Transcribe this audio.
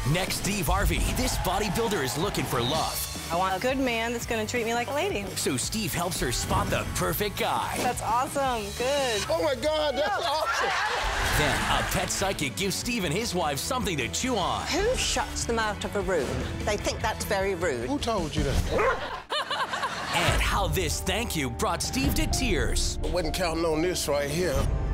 Next, Steve Harvey. This bodybuilder is looking for love. I want a good man that's gonna treat me like a lady. So Steve helps her spot the perfect guy. That's awesome, good. Oh my God, that's awesome. Then a pet psychic gives Steve and his wife something to chew on. Who shuts them out of a room? They think that's very rude. Who told you that? And how this thank you brought Steve to tears. I wasn't counting on this right here.